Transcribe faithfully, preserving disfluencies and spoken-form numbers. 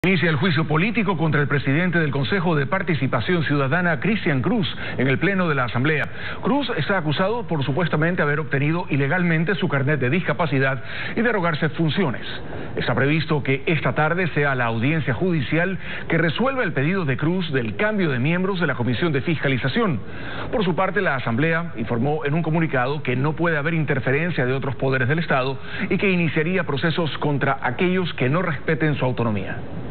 Inicia el juicio político contra el presidente del Consejo de Participación Ciudadana, Cristian Cruz, en el Pleno de la Asamblea. Cruz está acusado por supuestamente haber obtenido ilegalmente su carnet de discapacidad y derogarse funciones. Está previsto que esta tarde sea la audiencia judicial que resuelva el pedido de Cruz del cambio de miembros de la Comisión de Fiscalización. Por su parte, la Asamblea informó en un comunicado que no puede haber interferencia de otros poderes del Estado y que iniciaría procesos contra aquellos que no respeten su autonomía.